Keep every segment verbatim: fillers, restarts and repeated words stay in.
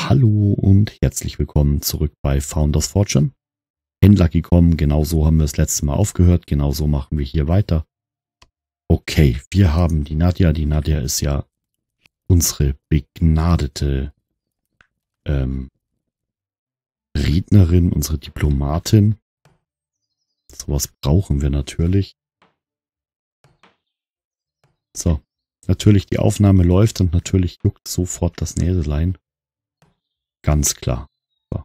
Hallo und herzlich willkommen zurück bei Founders Fortune. Händler gekommen, genau so haben wir das letzte Mal aufgehört, genau so machen wir hier weiter. Okay, wir haben die Nadja. Die Nadja ist ja unsere begnadete ähm, Rednerin, unsere Diplomatin. Sowas brauchen wir natürlich. So, natürlich die Aufnahme läuft und natürlich juckt sofort das Näselein. Ganz klar. So.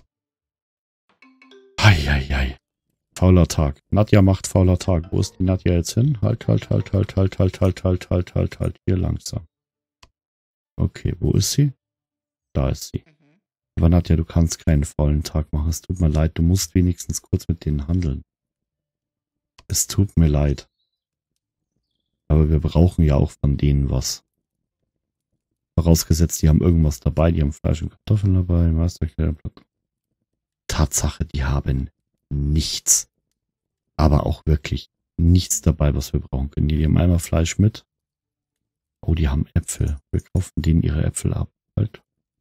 Eieiei. Fauler Tag. Nadja macht fauler Tag. Wo ist die Nadja jetzt hin? Halt, halt, halt, halt, halt, halt, halt, halt, halt, halt, halt. Hier langsam. Okay, wo ist sie? Da ist sie. Aber Nadja, du kannst keinen faulen Tag machen. Es tut mir leid. Du musst wenigstens kurz mit denen handeln. Es tut mir leid. Aber wir brauchen ja auch von denen was. Vorausgesetzt, die haben irgendwas dabei. Die haben Fleisch und Kartoffeln dabei. Masterkleiderplatte. Tatsache, die haben nichts. Aber auch wirklich nichts dabei, was wir brauchen können. Die haben einmal Fleisch mit. Oh, die haben Äpfel. Wir kaufen denen ihre Äpfel ab. Halt.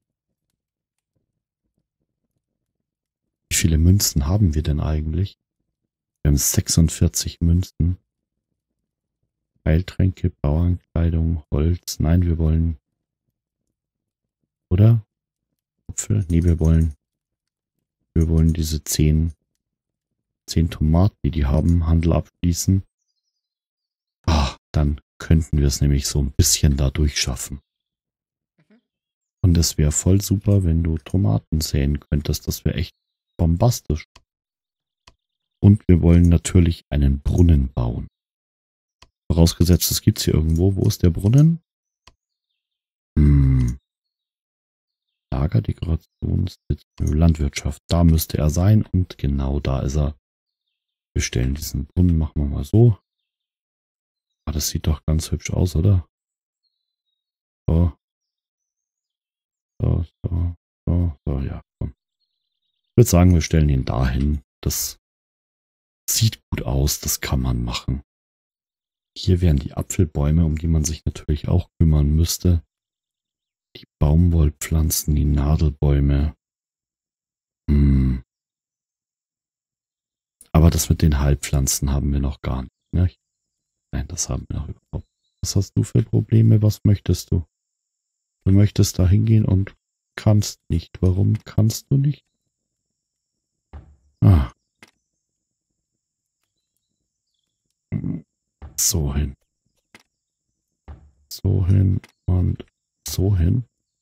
Wie viele Münzen haben wir denn eigentlich? Wir haben sechsundvierzig Münzen. Heiltränke, Bauernkleidung, Holz. Nein, wir wollen... Oder? Äpfel? Nee, wir wollen... Wir wollen diese zehn... zehn Tomaten, die die haben, Handel abschließen. Ah, dann könnten wir es nämlich so ein bisschen da durchschaffen. Und es wäre voll super, wenn du Tomaten säen könntest. Das wäre echt bombastisch. Und wir wollen natürlich einen Brunnen bauen. Vorausgesetzt, es gibt es hier irgendwo. Wo ist der Brunnen? Hm. Lagerdekoration, Landwirtschaft. Da müsste er sein und genau da ist er. Wir stellen diesen Brunnen, machen wir mal so. Ah, das sieht doch ganz hübsch aus, oder? So. So, so, so, so, ja, komm. Ich würde sagen, wir stellen ihn dahin. Das sieht gut aus, das kann man machen. Hier wären die Apfelbäume, um die man sich natürlich auch kümmern müsste. Die Baumwollpflanzen, die Nadelbäume. Hm. Aber das mit den Heilpflanzen haben wir noch gar nicht, ne? Nein, das haben wir noch überhaupt. Was hast du für Probleme? Was möchtest du? Du möchtest da hingehen und kannst nicht. Warum kannst du nicht? Ah. So hin. So hin und so hin.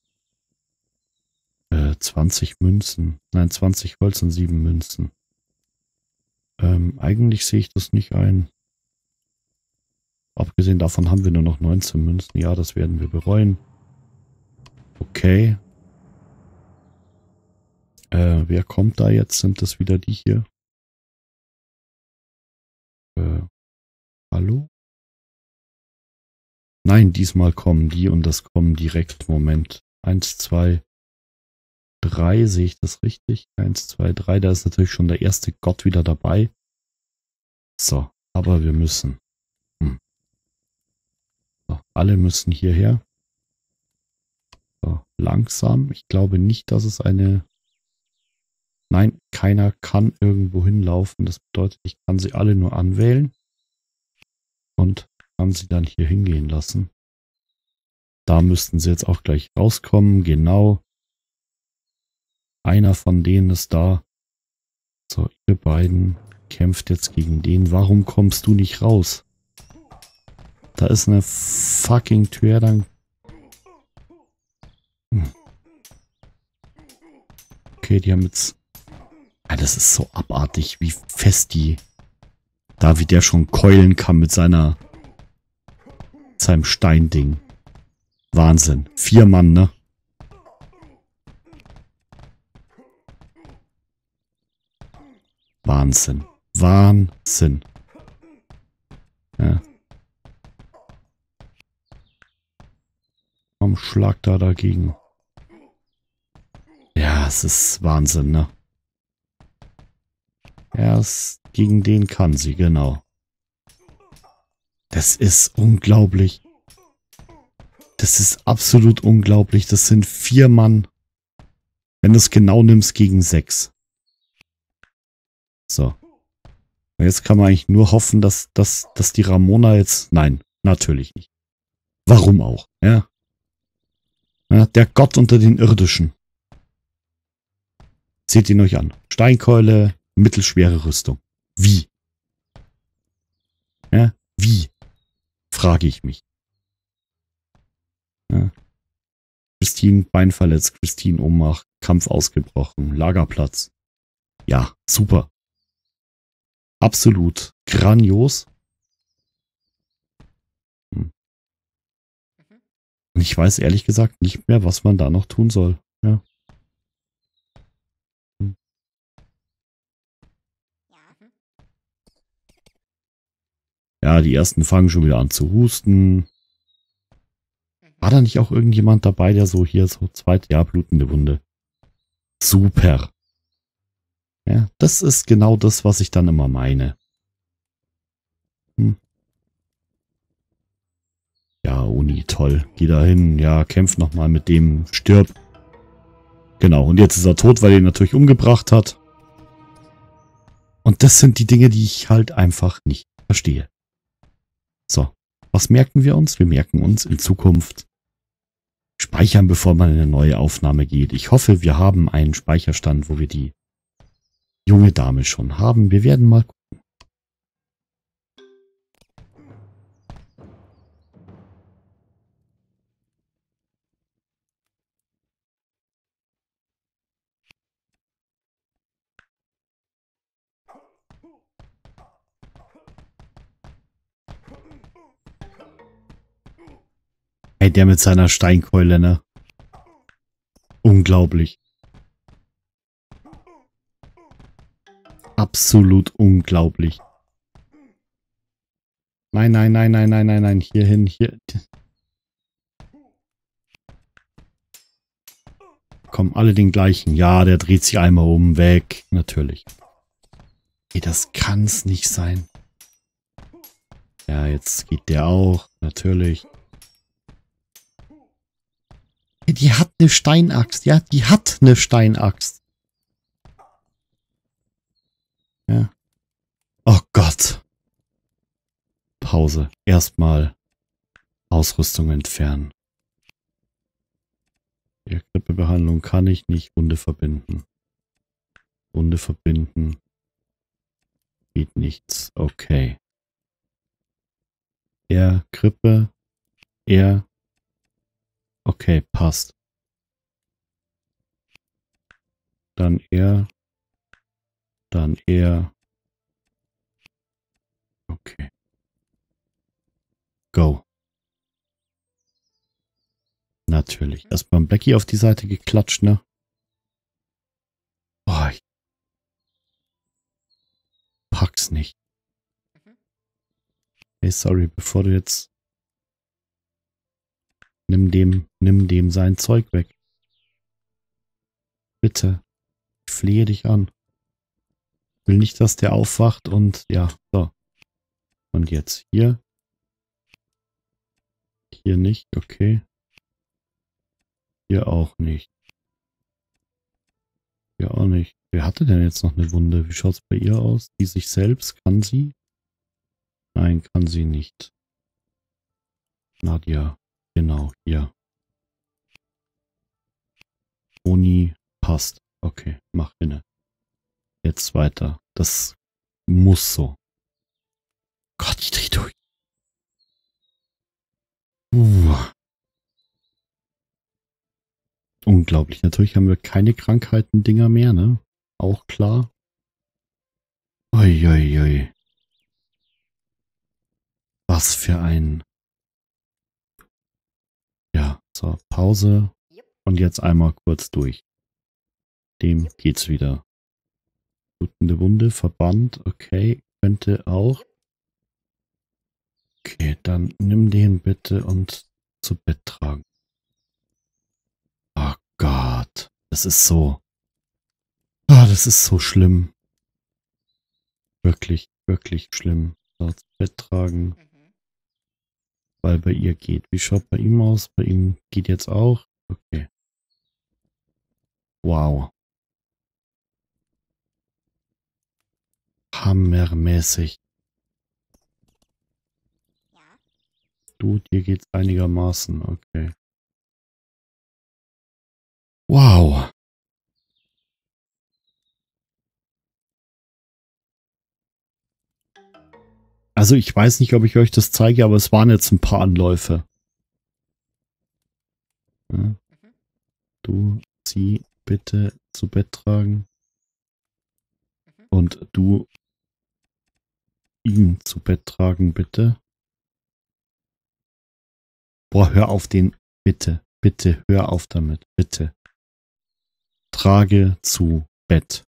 Äh, zwanzig Münzen. Nein, zwanzig Holz und sieben Münzen. Ähm, eigentlich sehe ich das nicht ein. Abgesehen davon haben wir nur noch neunzehn Münzen. Ja, das werden wir bereuen. Okay. Äh, wer kommt da jetzt? Sind das wieder die hier? Äh, hallo? Nein, diesmal kommen die und das kommen direkt. Moment. Eins, zwei, drei. Sehe ich das richtig? Eins, zwei, drei. Da ist natürlich schon der erste Gott wieder dabei. So, aber wir müssen. Hm. So, alle müssen hierher. So, langsam. Ich glaube nicht, dass es eine... Nein, keiner kann irgendwo hinlaufen. Das bedeutet, ich kann sie alle nur anwählen. Und kann sie dann hier hingehen lassen. Da müssten sie jetzt auch gleich rauskommen. Genau. Einer von denen ist da. So, ihr beiden kämpft jetzt gegen den. Warum kommst du nicht raus? Da ist eine fucking Tür. Dann... Hm. Okay, die haben jetzt... Ja, das ist so abartig, wie fest die... Da, wie der schon keulen kann mit seiner... seinem Steinding. Wahnsinn. Vier Mann, ne? Wahnsinn. Wahnsinn. Ja. Komm, schlag da dagegen. Ja, es ist Wahnsinn, ne? Erst gegen den kann sie, genau. Das ist unglaublich. Das ist absolut unglaublich. Das sind vier Mann. Wenn du es genau nimmst, gegen sechs. So. Und jetzt kann man eigentlich nur hoffen, dass, dass, dass die Ramona jetzt... Nein, natürlich nicht. Warum auch, ja? Ja, der Gott unter den Irdischen. Seht ihn euch an. Steinkeule, mittelschwere Rüstung. Wie? Ja, wie? Frage ich mich. Ja. Christine Bein verletzt, Christine Ohnmacht, Kampf ausgebrochen, Lagerplatz. Ja, super. Absolut grandios. Hm. Und ich weiß ehrlich gesagt nicht mehr, was man da noch tun soll. Ja. Hm. Ja, die ersten fangen schon wieder an zu husten. War da nicht auch irgendjemand dabei, der so hier so zweite Jahr blutende Wunde? Super. Ja, das ist genau das, was ich dann immer meine. Hm. Ja, Uni, toll. Geh da hin, ja, kämpf nochmal mit dem, stirb. Genau, und jetzt ist er tot, weil er ihn natürlich umgebracht hat. Und das sind die Dinge, die ich halt einfach nicht verstehe. So, was merken wir uns? Wir merken uns in Zukunft speichern, bevor man in eine neue Aufnahme geht. Ich hoffe, wir haben einen Speicherstand, wo wir die junge Dame schon haben. Wir werden mal gucken. Ey, der mit seiner Steinkeule, ne? Unglaublich. Absolut unglaublich. Nein, nein, nein, nein, nein, nein, nein. Hier hin, hier. Kommen alle den gleichen. Ja, der dreht sich einmal um, weg. Natürlich. Ey, das kann's nicht sein. Ja, jetzt geht der auch. Natürlich. Ey, die hat eine Steinaxt. Ja, die hat eine Steinaxt. Ja. Oh Gott. Pause. Erstmal Ausrüstung entfernen. Ja, Grippebehandlung kann ich nicht. Wunde verbinden. Wunde verbinden. Geht nichts. Okay. Er, Grippe. Er. Okay, passt. Dann er. Dann er. Okay. Go. Natürlich. Erstmal ein Blackie auf die Seite geklatscht, ne? Boah, ich pack's nicht. Hey, sorry, bevor du jetzt... Nimm dem, nimm dem sein Zeug weg. Bitte. Ich flehe dich an. Ich will nicht, dass der aufwacht und... Ja, so. Und jetzt hier. Hier nicht, okay. Hier auch nicht. Hier auch nicht. Wer hatte denn jetzt noch eine Wunde? Wie schaut's bei ihr aus? Die sich selbst? Kann sie? Nein, kann sie nicht. Nadja. Genau, hier. Uni passt. Okay, mach inne. Jetzt weiter. Das muss so. Gott, ich dreh durch. Uh. Unglaublich. Natürlich haben wir keine Krankheiten-Dinger mehr, ne? Auch klar. Uiuiui. Ui, ui. Was für ein... Ja, so, Pause. Und jetzt einmal kurz durch. Dem geht's wieder. Blutende Wunde, Verband, okay. Könnte auch. Okay, dann nimm den bitte und zu Bett tragen. Oh Gott, das ist so... Ah, das ist so schlimm. Wirklich, wirklich schlimm. So, zu Bett tragen. Weil bei ihr geht. Wie schaut bei ihm aus? Bei ihm geht jetzt auch. Okay. Wow. Hammermäßig. Ja. Du, dir geht's einigermaßen. Okay. Wow. Also ich weiß nicht, ob ich euch das zeige, aber es waren jetzt ein paar Anläufe. Ja. Mhm. Du, sie bitte zu Bett tragen. Mhm. Und du ihn zu Bett tragen, bitte. Boah, hör auf den. Bitte, bitte, hör auf damit. Bitte. Trage zu Bett.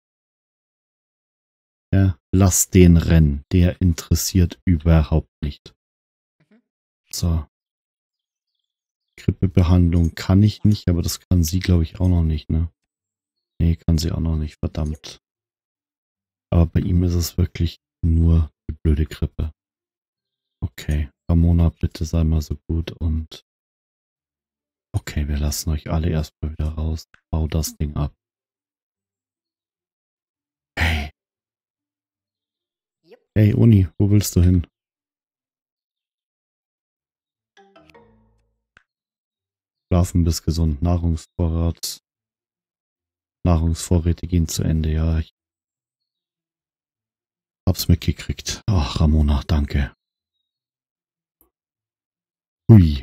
Ja, lass den rennen. Der interessiert überhaupt nicht. Mhm. So. Grippebehandlung kann ich nicht, aber das kann sie, glaube ich, auch noch nicht, ne? Nee, kann sie auch noch nicht, verdammt. Aber bei ihm ist es wirklich nur die blöde Grippe. Okay, Ramona, bitte sei mal so gut und... Okay, wir lassen euch alle erstmal wieder raus. Bau das Ding ab. Hey. Jupp. Hey, Uni, wo willst du hin? Schlafen bis gesund. Nahrungsvorrat. Nahrungsvorräte gehen zu Ende. Ja, ich hab's mitgekriegt. Ach, Ramona, danke. Hui.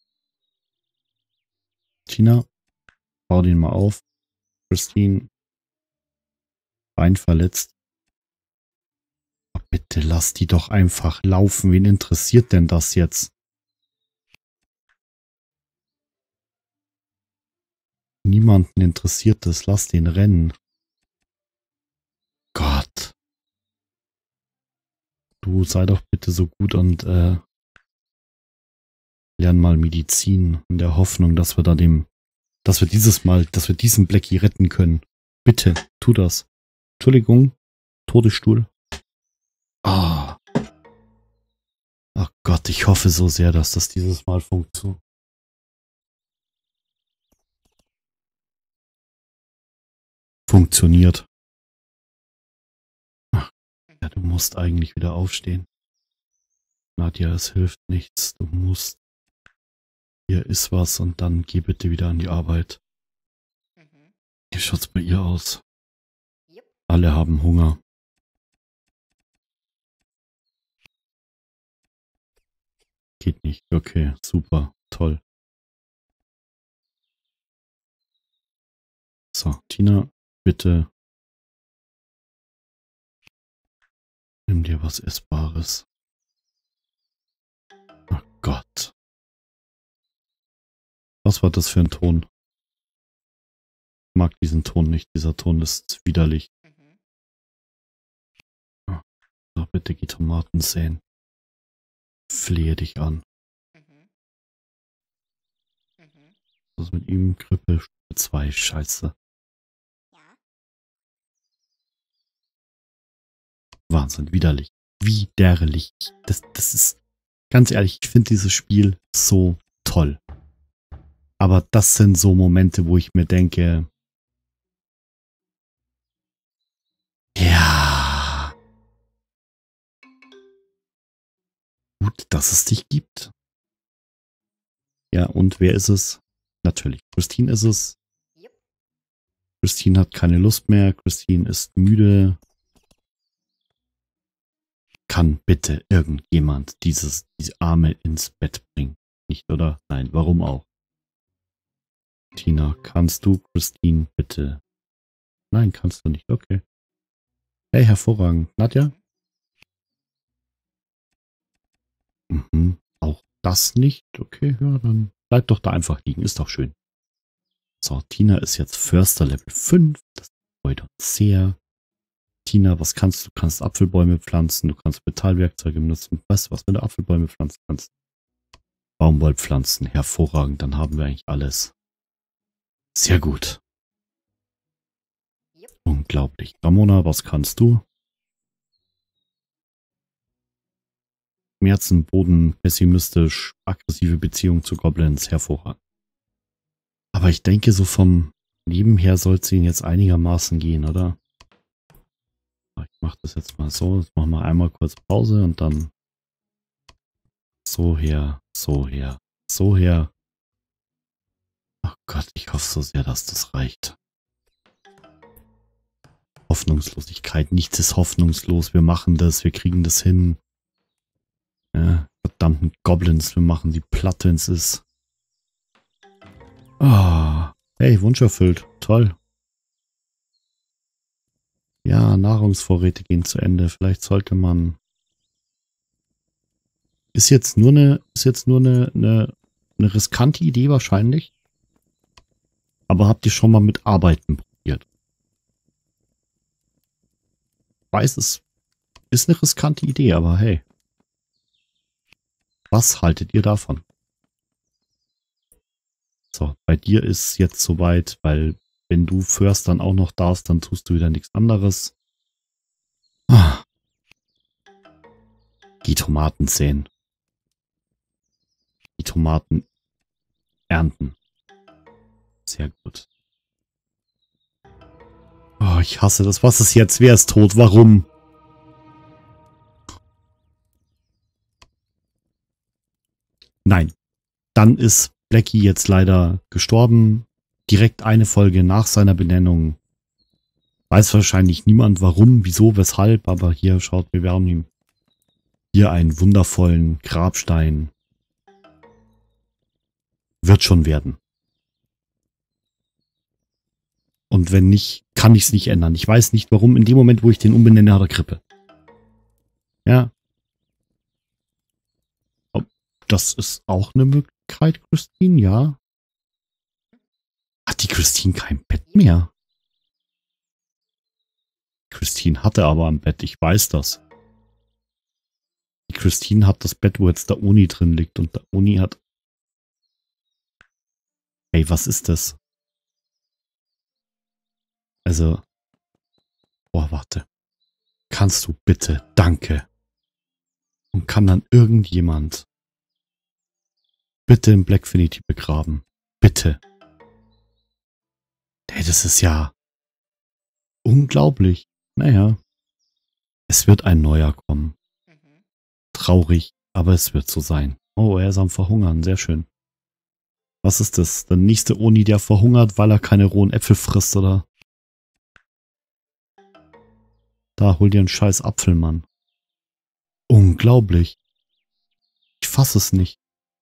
Tina, bau den mal auf. Christine, Bein verletzt. Oh, bitte lass die doch einfach laufen. Wen interessiert denn das jetzt? Niemanden interessiert das. Lass den rennen. Gott. Du sei doch bitte so gut und äh, lern mal Medizin in der Hoffnung, dass wir da dem, dass wir dieses Mal, dass wir diesen Blackie retten können. Bitte, tu das. Entschuldigung, Todesstuhl. Ah. Ach Gott, ich hoffe so sehr, dass das dieses Mal funktio- funktioniert. Ach, ja, du musst eigentlich wieder aufstehen. Nadja, es hilft nichts. Du musst. Hier ist was und dann geh bitte wieder an die Arbeit. Mhm. Wie schaut's bei ihr aus? Jupp. Alle haben Hunger. Geht nicht. Okay, super, toll. So, Tina, bitte nimm dir was Essbares. Ach Gott. Was war das für ein Ton? Ich mag diesen Ton nicht. Dieser Ton ist widerlich. Mhm. So, bitte geh Tomaten säen. Flehe dich an. Mhm. Mhm. Was ist mit ihm? Grippe Stufe zwei. Scheiße. Ja. Wahnsinn. Widerlich. Widerlich. Das, das ist, ganz ehrlich, ich finde dieses Spiel so toll. Aber das sind so Momente, wo ich mir denke, ja, gut, dass es dich gibt. Ja, und wer ist es? Natürlich, Christine ist es. Jupp. Christine hat keine Lust mehr. Christine ist müde. Kann bitte irgendjemand dieses, diese Arme ins Bett bringen? Nicht, oder? Nein, warum auch? Tina, kannst du Christine bitte? Nein, kannst du nicht. Okay. Hey, hervorragend. Nadja? Mhm. Auch das nicht? Okay, ja, dann bleib doch da einfach liegen. Ist doch schön. So, Tina ist jetzt Förster Level fünf. Das freut uns sehr. Tina, was kannst du? Du kannst Apfelbäume pflanzen, du kannst Metallwerkzeuge benutzen. Weißt du was, wenn du Apfelbäume pflanzen kannst? Baumwollpflanzen, hervorragend, dann haben wir eigentlich alles. Sehr gut. Jupp. Unglaublich. Ramona, was kannst du? Schmerzen, Boden, pessimistisch, aggressive Beziehung zu Goblins, hervorragend. Aber ich denke so vom, Nebenher soll es ihnen jetzt einigermaßen gehen, oder? Ich mache das jetzt mal so. Jetzt machen wir einmal kurz Pause und dann so her, so her, so her. Ach Gott, ich hoffe so sehr, dass das reicht. Hoffnungslosigkeit. Nichts ist hoffnungslos. Wir machen das, wir kriegen das hin. Ja, verdammten Goblins, wir machen die platt, wenn es ist. Ah, hey, Wunsch erfüllt. Toll. Ja, Nahrungsvorräte gehen zu Ende. Vielleicht sollte man... Ist jetzt nur eine, ist jetzt nur eine, eine, eine riskante Idee wahrscheinlich. Aber habt ihr schon mal mit Arbeiten probiert? Ich weiß, es ist eine riskante Idee, aber hey. Was haltet ihr davon? So, bei dir ist jetzt soweit, weil wenn du First dann auch noch darfst, dann tust du wieder nichts anderes. Ah. Die Tomaten säen. Die Tomaten ernten. Sehr gut. Oh, ich hasse das. Was ist jetzt? Wer ist tot? Warum? Nein. Dann ist Blackie jetzt leider gestorben. Direkt eine Folge nach seiner Benennung. Weiß wahrscheinlich niemand warum, wieso, weshalb, aber hier schaut, wir haben ihm hier einen wundervollen Grabstein. Wird schon werden. Und wenn nicht, kann ich es nicht ändern. Ich weiß nicht warum. In dem Moment, wo ich den umbenenne, hat er Grippe. Ja. Das ist auch eine Möglichkeit, Christine, ja. Hat die Christine kein Bett mehr? Christine hatte aber ein Bett, ich weiß das. Die Christine hat das Bett, wo jetzt der Oni drin liegt und der Oni hat... Ey, was ist das? Also... Boah, warte. Kannst du bitte? Danke. Und kann dann irgendjemand bitte im Blackfinity begraben? Bitte. Ey, das ist ja unglaublich. Naja. Es wird ein neuer kommen. Mhm. Traurig, aber es wird so sein. Oh, er ist am Verhungern. Sehr schön. Was ist das? Der nächste Oni, der verhungert, weil er keine rohen Äpfel frisst, oder? Da, hol dir einen scheiß Apfel, Mann. Unglaublich. Ich fass es nicht.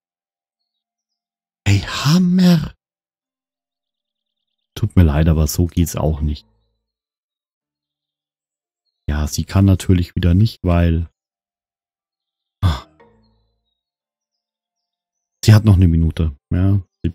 Ey, Hammer. Tut mir leid, aber so geht's auch nicht. Ja, sie kann natürlich wieder nicht, weil... Ah. Sie hat noch eine Minute. Ja. Sie...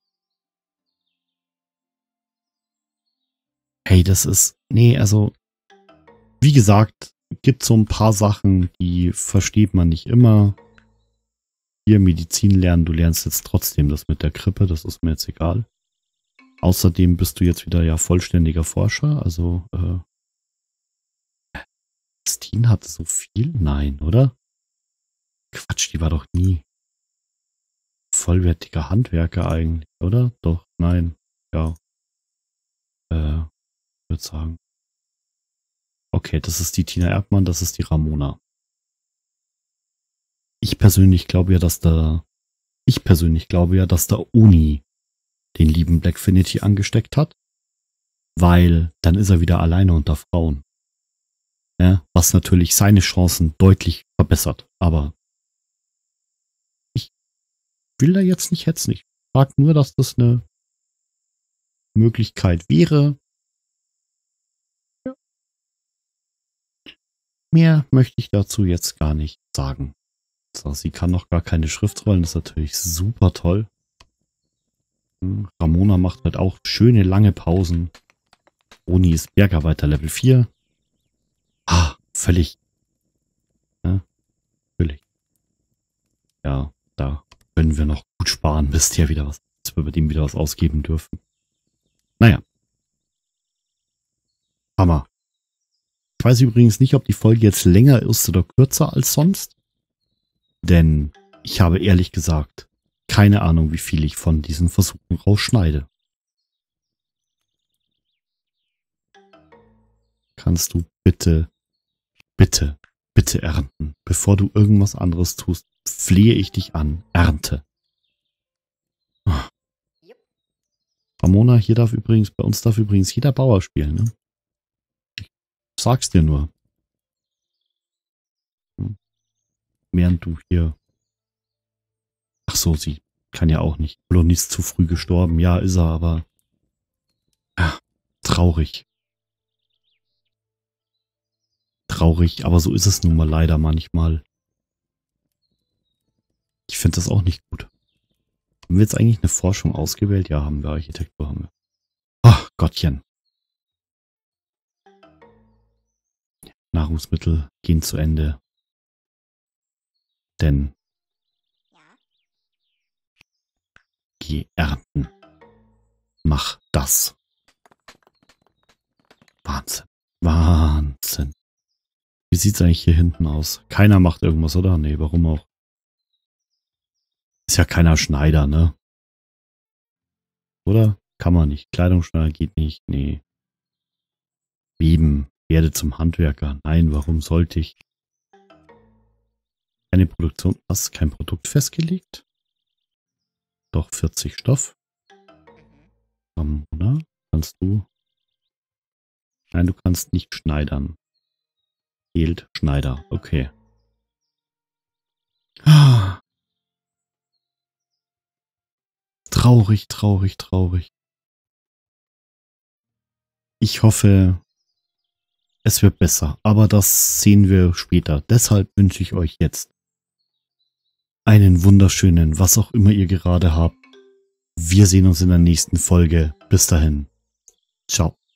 Hey, das ist... Nee, also... Wie gesagt, gibt so ein paar Sachen, die versteht man nicht immer. Hier Medizin lernen, du lernst jetzt trotzdem das mit der Krippe, das ist mir jetzt egal. Außerdem bist du jetzt wieder ja vollständiger Forscher, also äh, Christine hatte so viel? Nein, oder? Quatsch, die war doch nie vollwertiger Handwerker eigentlich, oder? Doch, nein, ja. Äh, ich würde sagen. Okay, das ist die Tina Erdmann, das ist die Ramona. Ich persönlich glaube ja, dass der, ich persönlich glaube ja, dass der Oni den lieben Blackfinity angesteckt hat, weil dann ist er wieder alleine unter Frauen. Ja, was natürlich seine Chancen deutlich verbessert, aber ich will da jetzt nicht hetzen. Ich sage nur, dass das eine Möglichkeit wäre. Ja. Mehr möchte ich dazu jetzt gar nicht sagen. So, sie kann noch gar keine Schriftrollen, das ist natürlich super toll. Ramona macht halt auch schöne lange Pausen. Oni ist Bergarbeiter Level vier. Ah, völlig. Ja, völlig. Ja, da können wir noch gut sparen, bis der wieder was, bis wir bei dem wieder was ausgeben dürfen. Naja. Hammer. Ich weiß übrigens nicht, ob die Folge jetzt länger ist oder kürzer als sonst. Denn ich habe ehrlich gesagt keine Ahnung, wie viel ich von diesen Versuchen rausschneide. kannst du bitte, bitte, bitte ernten. Bevor du irgendwas anderes tust, flehe ich dich an. Ernte. Jupp. Ramona, hier darf übrigens, bei uns darf übrigens jeder Bauer spielen, ne? Ich sag's dir nur. Hm. Während du hier... Ach so, sie kann ja auch nicht. Blondie ist zu früh gestorben. Ja, ist er, aber... Ah, traurig. Traurig, aber so ist es nun mal leider manchmal. Ich finde das auch nicht gut. Haben wir jetzt eigentlich eine Forschung ausgewählt? Ja, haben wir. Architektur haben wir. Ach, Gottchen. Nahrungsmittel gehen zu Ende. Denn Ja. geh ernten. Mach das. Wahnsinn. Wahnsinn. Wie sieht's eigentlich hier hinten aus? Keiner macht irgendwas, oder? Nee, warum auch? Ist ja keiner Schneider, ne? Oder? Kann man nicht. Kleidungsschneider geht nicht. Nee. Weben. Werde zum Handwerker. Nein, warum sollte ich? Keine Produktion. Was? Kein Produkt festgelegt? Doch, vierzig Stoff. Mhm. Oder? Kannst du? Nein, du kannst nicht schneidern. Fehlt Schneider. Okay. Ah. Traurig, traurig, traurig. Ich hoffe, es wird besser, aber das sehen wir später. Deshalb wünsche ich euch jetzt einen wunderschönen, was auch immer ihr gerade habt. Wir sehen uns in der nächsten Folge. Bis dahin. Ciao.